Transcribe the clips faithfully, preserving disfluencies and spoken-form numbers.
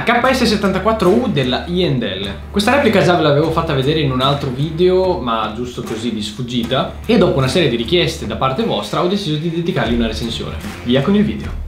K S settantaquattro U della Yandel. Questa replica già ve l'avevo fatta vedere in un altro video, ma giusto così di sfuggita, e dopo una serie di richieste da parte vostra ho deciso di dedicargli una recensione. Via con il video.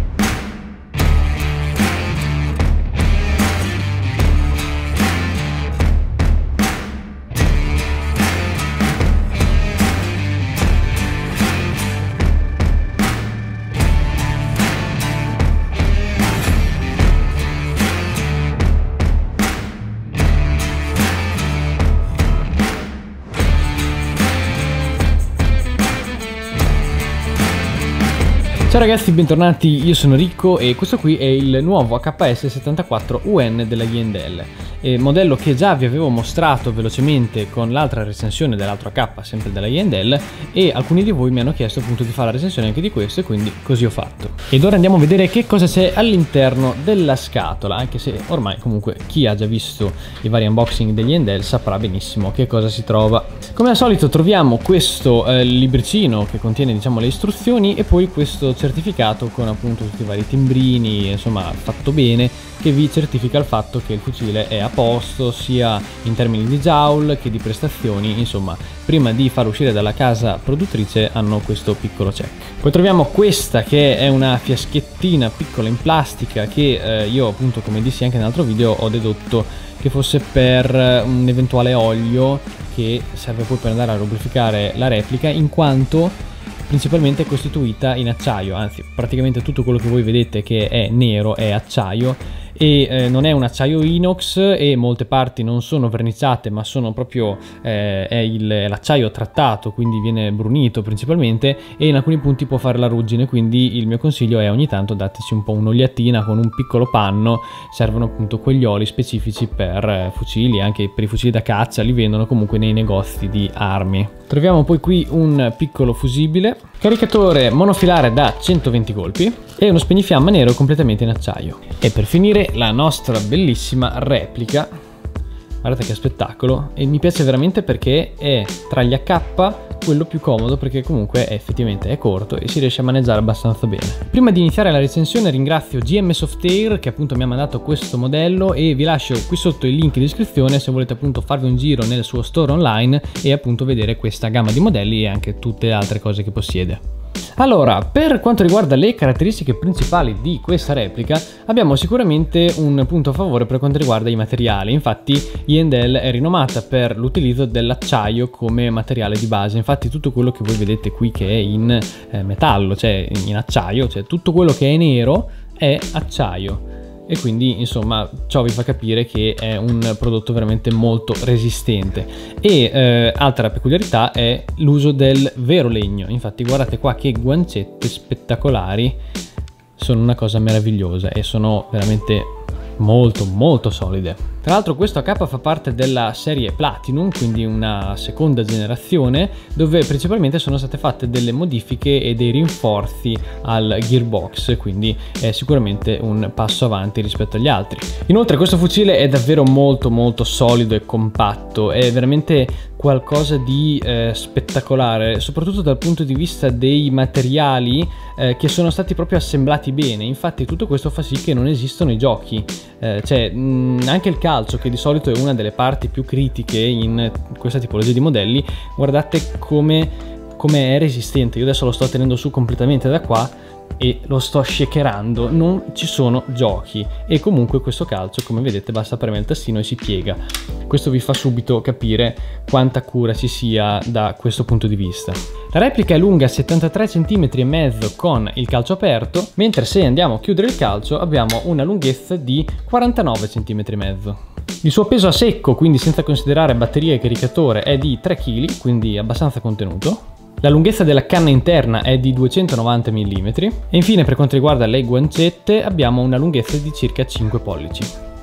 Ciao ragazzi, bentornati, io sono Ricco e questo qui è il nuovo H S settantaquattro U N della Yandel, eh, modello che già vi avevo mostrato velocemente con l'altra recensione dell'altro H, sempre della Yandel, e alcuni di voi mi hanno chiesto appunto di fare la recensione anche di questo e quindi così ho fatto. Ed ora andiamo a vedere che cosa c'è all'interno della scatola, anche se ormai comunque chi ha già visto i vari unboxing degli Yandel saprà benissimo che cosa si trova. Come al solito troviamo questo eh, libricino che contiene, diciamo, le istruzioni e poi questo certificato con appunto tutti i vari timbrini, insomma fatto bene, che vi certifica il fatto che il fucile è a posto sia in termini di joule che di prestazioni. Insomma, prima di farlo uscire dalla casa produttrice hanno questo piccolo check. Poi troviamo questa che è una fiaschettina piccola in plastica che eh, io appunto, come dissi anche nell'altro video, ho dedotto che fosse per un eventuale olio che serve poi per andare a lubrificare la replica, in quanto principalmente costituita in acciaio, anzi praticamente tutto quello che voi vedete che è nero è acciaio, e eh, non è un acciaio inox, e molte parti non sono verniciate ma sono proprio eh, è l'acciaio trattato, quindi viene brunito principalmente, e in alcuni punti può fare la ruggine, quindi il mio consiglio è ogni tanto dateci un po' un'oliatina con un piccolo panno. Servono appunto quegli oli specifici per eh, fucili, anche per i fucili da caccia li vendono comunque nei negozi di armi. Troviamo poi qui un piccolo fusibile, caricatore monofilare da centoventi colpi e uno spegnifiamma nero completamente in acciaio. E per finire la nostra bellissima replica. Guardate che spettacolo, e mi piace veramente perché è tra gli H quello più comodo, perché comunque è, effettivamente è corto e si riesce a maneggiare abbastanza bene. Prima di iniziare la recensione ringrazio G M Softair che appunto mi ha mandato questo modello, e vi lascio qui sotto il link in descrizione se volete appunto farvi un giro nel suo store online e appunto vedere questa gamma di modelli e anche tutte le altre cose che possiede. Allora, per quanto riguarda le caratteristiche principali di questa replica, abbiamo sicuramente un punto a favore per quanto riguarda i materiali. Infatti Yandel è rinomata per l'utilizzo dell'acciaio come materiale di base. Infatti tutto quello che voi vedete qui che è in eh, metallo, cioè in acciaio, cioè tutto quello che è nero è acciaio. E quindi insomma ciò vi fa capire che è un prodotto veramente molto resistente. E eh, altra peculiarità è l'uso del vero legno. Infatti guardate qua che guancette spettacolari, sono una cosa meravigliosa e sono veramente molto molto solide. Tra l'altro questo H fa parte della serie Platinum, quindi una seconda generazione, dove principalmente sono state fatte delle modifiche e dei rinforzi al gearbox, quindi è sicuramente un passo avanti rispetto agli altri. Inoltre questo fucile è davvero molto molto solido e compatto, è veramente qualcosa di eh, spettacolare, soprattutto dal punto di vista dei materiali eh, che sono stati proprio assemblati bene. Infatti tutto questo fa sì che non esistono i giochi, eh, cioè mh, anche il calcio, che di solito è una delle parti più critiche in questa tipologia di modelli, guardate come, come è resistente. Io adesso lo sto tenendo su completamente da qua e lo sto shakerando, non ci sono giochi, e comunque questo calcio, come vedete, basta premere il tastino e si piega. Questo vi fa subito capire quanta cura ci sia da questo punto di vista. La replica è lunga settantatré centimetri e mezzo con il calcio aperto, mentre se andiamo a chiudere il calcio abbiamo una lunghezza di quarantanove centimetri e mezzo. Il suo peso a secco, quindi senza considerare batteria e caricatore, è di tre chili, quindi abbastanza contenuto. La lunghezza della canna interna è di duecentonovanta millimetri e infine per quanto riguarda le guancette abbiamo una lunghezza di circa cinque pollici.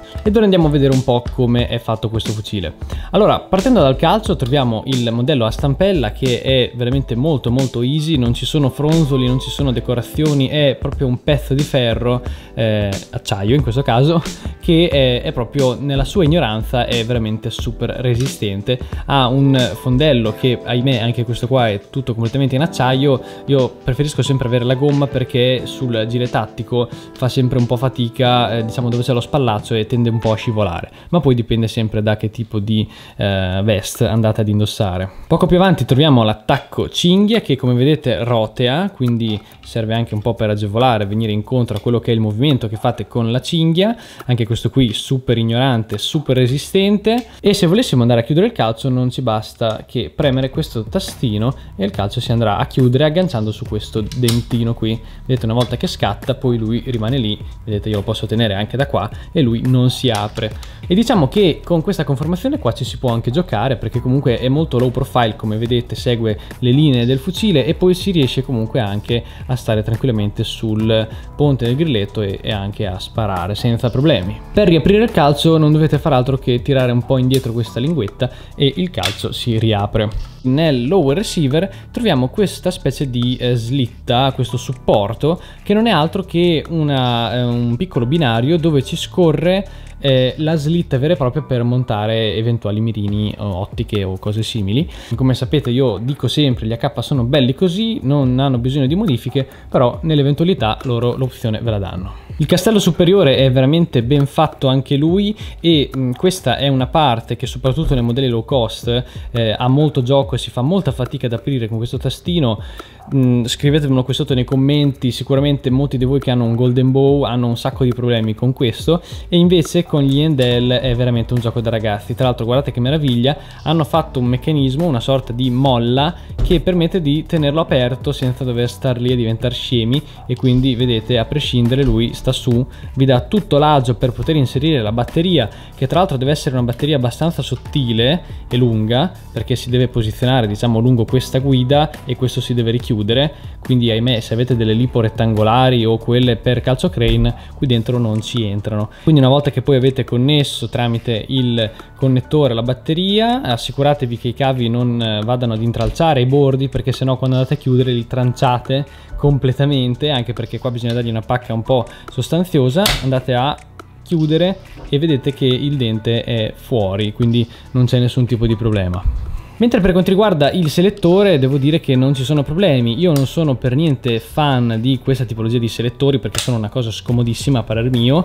ed ora andiamo a vedere un po' come è fatto questo fucile. Allora, partendo dal calcio troviamo il modello a stampella che è veramente molto molto easy, non ci sono fronzoli, non ci sono decorazioni, è proprio un pezzo di ferro, eh, acciaio in questo caso, che è, è proprio nella sua ignoranza è veramente super resistente. Ha un fondello che ahimè anche questo qua è tutto completamente in acciaio. Io preferisco sempre avere la gomma perché sul gile tattico fa sempre un po' fatica, eh, diciamo dove c'è lo spallaccio, e tende un po' a scivolare, ma poi dipende sempre da che tipo di eh, vest andate ad indossare. Poco più avanti troviamo l'attacco cinghia che come vedete rotea, quindi serve anche un po' per agevolare, venire incontro a quello che è il movimento che fate con la cinghia. Anche questo qui super ignorante, super resistente, e se volessimo andare a chiudere il calcio non ci basta che premere questo tastino e il calcio si andrà a chiudere agganciando su questo dentino qui. Vedete, una volta che scatta poi lui rimane lì, vedete io lo posso tenere anche da qua e lui non si apre. E diciamo che con questa conformazione qua ci si può anche giocare perché comunque è molto low profile, come vedete segue le linee del fucile e poi si riesce comunque anche a stare tranquillamente sul ponte del grilletto e, e anche a sparare senza problemi. Per riaprire il calcio non dovete fare altro che tirare un po' indietro questa linguetta e il calcio si riapre. Nel lower receiver troviamo questa specie di eh, slitta, questo supporto che non è altro che una, eh, un piccolo binario dove ci scorre eh, la slitta vera e propria per montare eventuali mirini o ottiche o cose simili. Come sapete io dico sempre gli A K sono belli così, non hanno bisogno di modifiche, però nell'eventualità loro l'opzione ve la danno. Il castello superiore è veramente ben fatto anche lui e mh, questa è una parte che soprattutto nei modelli low cost eh, ha molto gioco e si fa molta fatica ad aprire con questo tastino. Mm, scrivetemelo qui sotto nei commenti, sicuramente molti di voi che hanno un golden bow hanno un sacco di problemi con questo, e invece con gli Yandel è veramente un gioco da ragazzi. Tra l'altro guardate che meraviglia, hanno fatto un meccanismo, una sorta di molla che permette di tenerlo aperto senza dover star lì a diventare scemi, e quindi vedete a prescindere lui sta su, vi dà tutto l'agio per poter inserire la batteria, che tra l'altro deve essere una batteria abbastanza sottile e lunga perché si deve posizionare diciamo lungo questa guida e questo si deve richiudere. Quindi ahimè se avete delle lipo rettangolari o quelle per calcio crane qui dentro non ci entrano. Quindi una volta che poi avete connesso tramite il connettore la batteria, assicuratevi che i cavi non vadano ad intralciare i bordi perché sennò quando andate a chiudere li tranciate completamente, anche perché qua bisogna dargli una pacca un po' sostanziosa. Andate a chiudere e vedete che il dente è fuori, quindi non c'è nessun tipo di problema. Mentre per quanto riguarda il selettore devo dire che non ci sono problemi. Io non sono per niente fan di questa tipologia di selettori perché sono una cosa scomodissima a parer mio,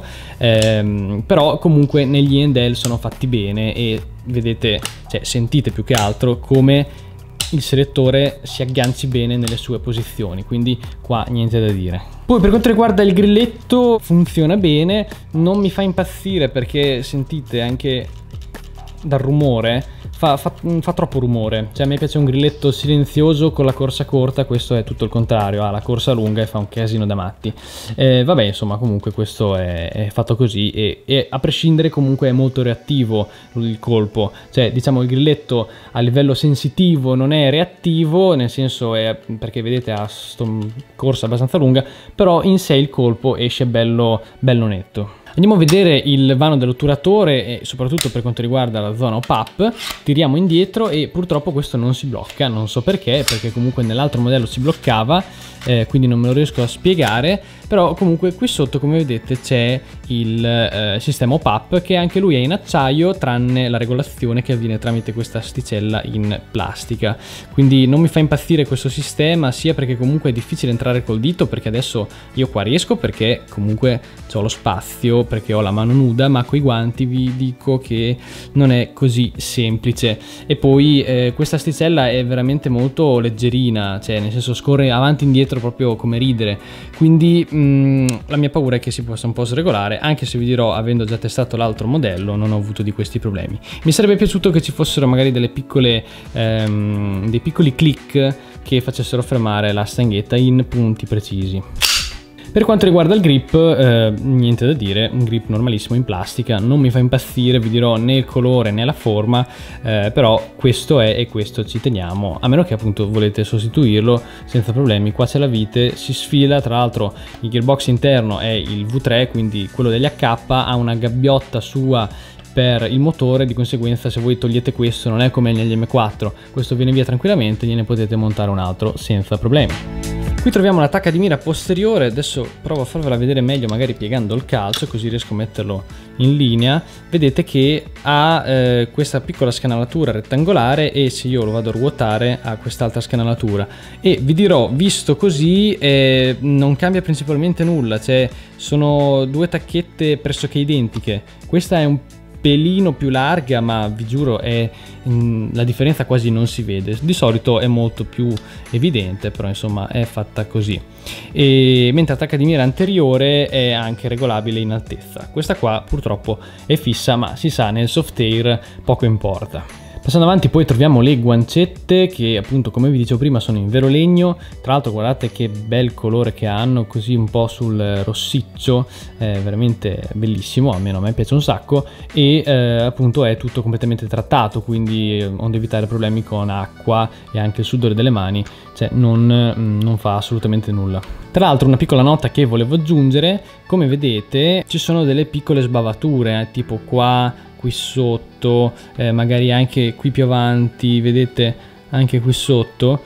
ehm, però comunque negli Yandel sono fatti bene e vedete, cioè sentite più che altro come il selettore si agganci bene nelle sue posizioni, quindi qua niente da dire. Poi per quanto riguarda il grilletto funziona bene, non mi fa impazzire perché sentite anche dal rumore fa, fa, fa troppo rumore, cioè a me piace un grilletto silenzioso con la corsa corta, questo è tutto il contrario, ha la corsa lunga e fa un casino da matti. Eh, vabbè insomma comunque questo è, è fatto così e, e a prescindere comunque è molto reattivo il colpo, cioè diciamo il grilletto a livello sensitivo non è reattivo, nel senso è perché vedete ha sto corsa abbastanza lunga, però in sé il colpo esce bello, bello netto. Andiamo a vedere il vano dell'otturatore e soprattutto per quanto riguarda la zona pop. Tiriamo indietro e purtroppo questo non si blocca, non so perché, perché comunque nell'altro modello si bloccava, eh, quindi non me lo riesco a spiegare, però comunque qui sotto come vedete c'è il eh, sistema pop che anche lui è in acciaio tranne la regolazione che avviene tramite questa asticella in plastica, quindi non mi fa impazzire questo sistema, sia perché comunque è difficile entrare col dito, perché adesso io qua riesco perché comunque ho lo spazio, perché ho la mano nuda, ma coi guanti vi dico che non è così semplice. E poi eh, questa asticella è veramente molto leggerina, cioè nel senso scorre avanti e indietro proprio come ridere, quindi mh, la mia paura è che si possa un po' sregolare, anche se vi dirò, avendo già testato l'altro modello non ho avuto di questi problemi. Mi sarebbe piaciuto che ci fossero magari delle piccole ehm, dei piccoli click che facessero fermare la stanghetta in punti precisi. Per quanto riguarda il grip, eh, niente da dire, un grip normalissimo in plastica, non mi fa impazzire, vi dirò né il colore né la forma, eh, però questo è e questo ci teniamo, a meno che appunto volete sostituirlo senza problemi. Qua c'è la vite, si sfila, tra l'altro il gearbox interno è il V tre, quindi quello degli H K, ha una gabbiotta sua per il motore, di conseguenza se voi togliete questo non è come negli M quattro, questo viene via tranquillamente, gliene potete montare un altro senza problemi. Qui troviamo l'attacca di mira posteriore, adesso provo a farvela vedere meglio magari piegando il calcio così riesco a metterlo in linea. Vedete che ha eh, questa piccola scanalatura rettangolare e se io lo vado a ruotare ha quest'altra scanalatura, e vi dirò, visto così eh, non cambia principalmente nulla, cioè sono due tacchette pressoché identiche. Questa è un pelino più larga, ma vi giuro è mh, la differenza quasi non si vede, di solito è molto più evidente, però insomma è fatta così. E mentre l'attacca di mira anteriore è anche regolabile in altezza, questa qua purtroppo è fissa, ma si sa, nel soft air poco importa. Passando avanti poi troviamo le guancette che appunto, come vi dicevo prima, sono in vero legno. Tra l'altro guardate che bel colore che hanno, così un po' sul rossiccio, è veramente bellissimo, almeno a me piace un sacco, e eh, appunto è tutto completamente trattato, quindi onde evitare problemi con acqua e anche il sudore delle mani, cioè non, non fa assolutamente nulla. Tra l'altro una piccola nota che volevo aggiungere, come vedete ci sono delle piccole sbavature, eh, tipo qua, qui sotto, eh, magari anche qui più avanti, vedete anche qui sotto.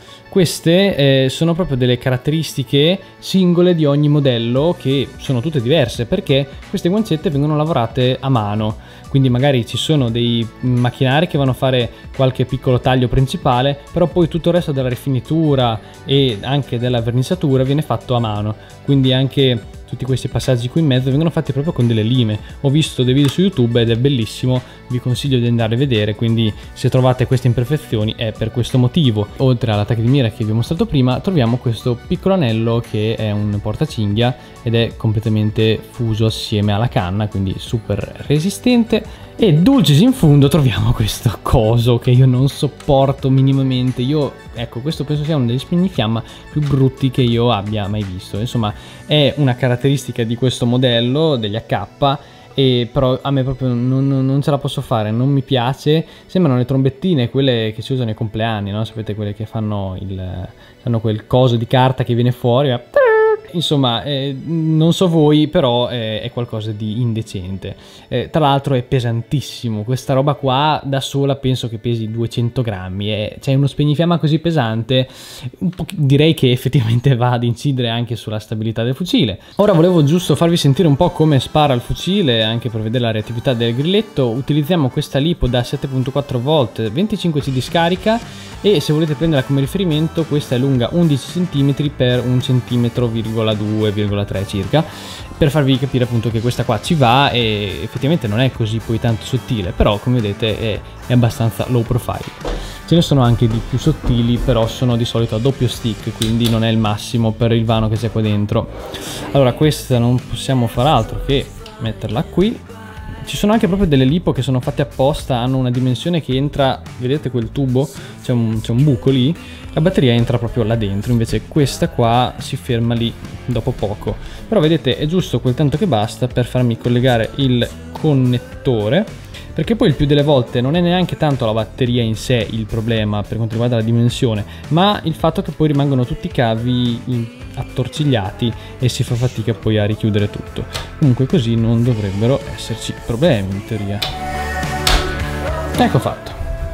Queste eh, sono proprio delle caratteristiche singole di ogni modello, che sono tutte diverse perché queste guancette vengono lavorate a mano, quindi magari ci sono dei macchinari che vanno a fare qualche piccolo taglio principale, però poi tutto il resto della rifinitura e anche della verniciatura viene fatto a mano, quindi anche tutti questi passaggi qui in mezzo vengono fatti proprio con delle lime. Ho visto dei video su YouTube ed è bellissimo, vi consiglio di andare a vedere, quindi se trovate queste imperfezioni è per questo motivo. Oltre all'attacco di mira che vi ho mostrato prima, troviamo questo piccolo anello che è un portacinghia ed è completamente fuso assieme alla canna, quindi super resistente. E dulcis in fondo troviamo questo coso che io non sopporto minimamente. Io, ecco, questo penso sia uno degli spegnifiamma più brutti che io abbia mai visto. Insomma, è una caratteristica di questo modello degli A K, e però a me proprio non, non ce la posso fare, non mi piace. Sembrano le trombettine, quelle che si usano ai compleanni, no? Sapete, quelle che fanno il fanno quel coso di carta che viene fuori, ma... Insomma, eh, non so voi, però eh, è qualcosa di indecente. Eh, tra l'altro è pesantissimo, questa roba qua da sola penso che pesi duecento grammi. Eh, c'è uno spegnifiamma così pesante, un po' direi che effettivamente va ad incidere anche sulla stabilità del fucile. Ora volevo giusto farvi sentire un po' come spara il fucile, anche per vedere la reattività del grilletto. Utilizziamo questa lipo da sette virgola quattro volt, venticinque C di scarica, e se volete prenderla come riferimento questa è lunga undici centimetri per un centimetro virgola due virgola tre circa, per farvi capire appunto che questa qua ci va, e effettivamente non è così poi tanto sottile, però come vedete è, è abbastanza low profile. Ce ne sono anche di più sottili, però sono di solito a doppio stick, quindi non è il massimo per il vano che c'è qua dentro. Allora questa non possiamo far altro che metterla qui. Ci sono anche proprio delle lipo che sono fatte apposta, hanno una dimensione che entra, vedete quel tubo? C'è un, c'è un buco lì, la batteria entra proprio là dentro, invece questa qua si ferma lì dopo poco. Però vedete, è giusto quel tanto che basta per farmi collegare il connettore, perché poi il più delle volte non è neanche tanto la batteria in sé il problema per quanto riguarda la dimensione, ma il fatto che poi rimangono tutti i cavi attorcigliati e si fa fatica poi a richiudere tutto. Comunque così non dovrebbero esserci problemi in teoria. Ecco fatto.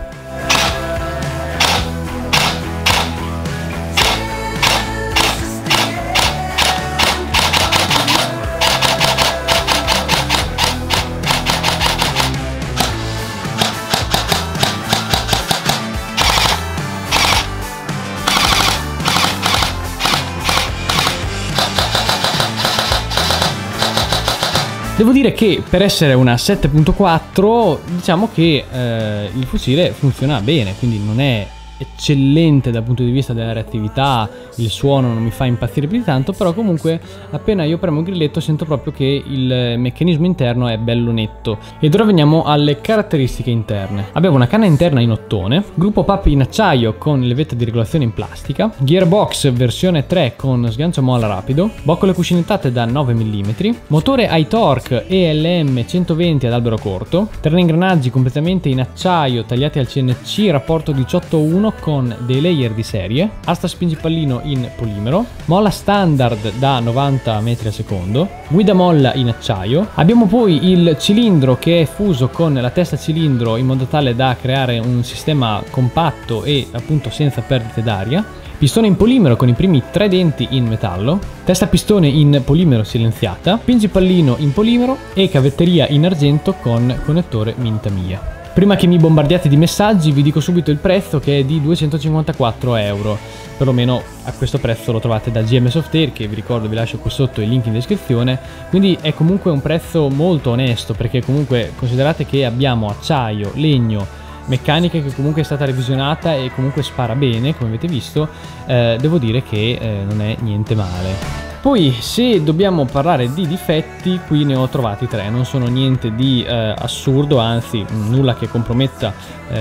Devo dire che per essere una sette virgola quattro diciamo che eh, il fucile funziona bene, quindi non è eccellente dal punto di vista della reattività, il suono non mi fa impazzire più di tanto, però comunque appena io premo il grilletto sento proprio che il meccanismo interno è bello netto. Ed ora veniamo alle caratteristiche interne. Abbiamo una canna interna in ottone, gruppo P A P in acciaio con le vette di regolazione in plastica, gearbox versione tre con sgancio molla rapido, boccole cuscinettate da nove millimetri, motore iTorque E L M centoventi ad albero corto, tre ingranaggi completamente in acciaio tagliati al C N C rapporto diciotto uno con dei layer di serie, asta spingipallino in polimero, molla standard da novanta metri al secondo, guida molla in acciaio. Abbiamo poi il cilindro che è fuso con la testa cilindro in modo tale da creare un sistema compatto e appunto senza perdite d'aria, pistone in polimero con i primi tre denti in metallo, testa pistone in polimero silenziata, spingipallino in polimero e cavetteria in argento con connettore mini Tamiya. Prima che mi bombardiate di messaggi vi dico subito il prezzo, che è di duecentocinquantaquattro euro, perlomeno a questo prezzo lo trovate da G M Softair, che vi ricordo vi lascio qui sotto il link in descrizione, quindi è comunque un prezzo molto onesto, perché comunque considerate che abbiamo acciaio, legno, meccanica che comunque è stata revisionata e comunque spara bene, come avete visto, eh, devo dire che eh, non è niente male. Poi se dobbiamo parlare di difetti, qui ne ho trovati tre, non sono niente di eh, assurdo, anzi nulla che comprometta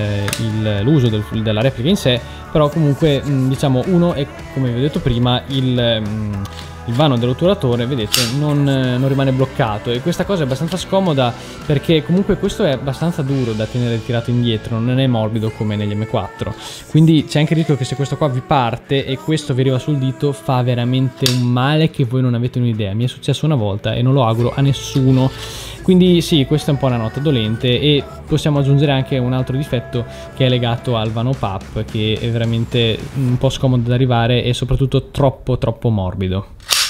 eh, l'uso del, della replica in sé, però comunque mh, diciamo uno è, come vi ho detto prima, il... Mh, il vano dell'otturatore, vedete, non, non rimane bloccato, e questa cosa è abbastanza scomoda perché comunque questo è abbastanza duro da tenere tirato indietro, non è morbido come negli M quattro, quindi c'è anche il rischio che se questo qua vi parte e questo vi arriva sul dito fa veramente un male che voi non avete un'idea. Mi è successo una volta e non lo auguro a nessuno. Quindi sì, questa è un po' una nota dolente, e possiamo aggiungere anche un altro difetto che è legato al vano P A P, che è veramente un po' scomodo da arrivare e soprattutto troppo troppo morbido.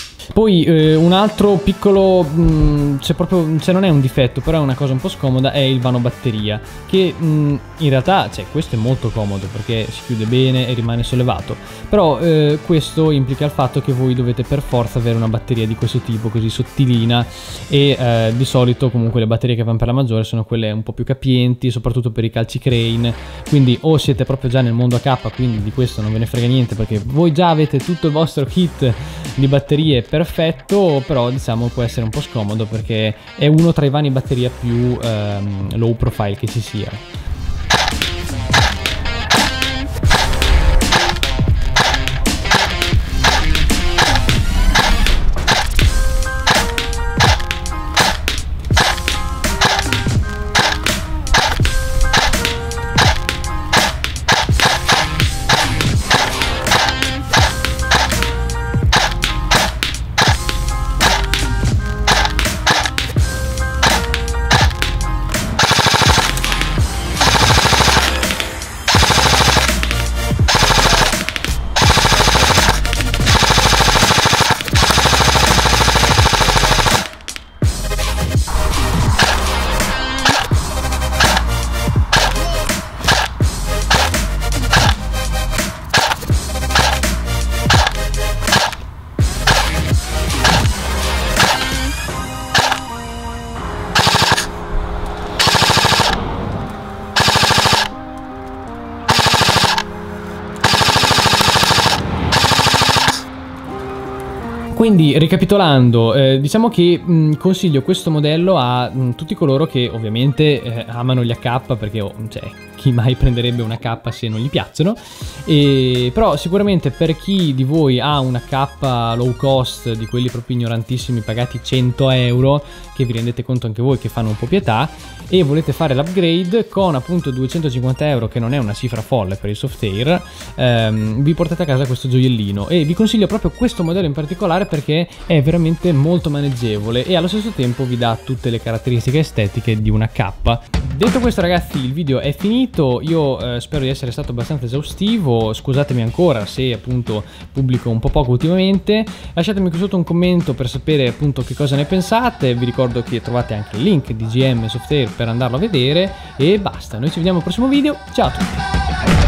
Poi eh, un altro piccolo, mh, se proprio, se non è un difetto, però è una cosa un po' scomoda, è il vano batteria, che mh, in realtà, cioè, questo è molto comodo perché si chiude bene e rimane sollevato, però eh, questo implica il fatto che voi dovete per forza avere una batteria di questo tipo, così sottilina, e eh, di solito comunque le batterie che vanno per la maggiore sono quelle un po' più capienti, soprattutto per i calci crane, quindi o siete proprio già nel mondo A K, quindi di questo non ve ne frega niente perché voi già avete tutto il vostro kit di batterie perfetto, però diciamo può essere un po' scomodo perché è uno tra i vani batteria più ehm, low profile che ci sia. Quindi ricapitolando, eh, diciamo che mh, consiglio questo modello a mh, tutti coloro che ovviamente eh, amano gli A K, perché oh, cioè, chi mai prenderebbe un A K se non gli piacciono, e, però sicuramente per chi di voi ha un A K low cost, di quelli proprio ignorantissimi pagati cento euro, che vi rendete conto anche voi che fanno un po' pietà, e volete fare l'upgrade con appunto duecentocinquanta euro, che non è una cifra folle per il Softair, ehm, vi portate a casa questo gioiellino, e vi consiglio proprio questo modello in particolare perché è veramente molto maneggevole e allo stesso tempo vi dà tutte le caratteristiche estetiche di un A K. Detto questo ragazzi, il video è finito, io eh, spero di essere stato abbastanza esaustivo, scusatemi ancora se appunto pubblico un po' poco ultimamente, lasciatemi qui sotto un commento per sapere appunto che cosa ne pensate, vi ricordo che trovate anche il link di G M Softair per andarlo a vedere, e basta, noi ci vediamo al prossimo video, ciao a tutti!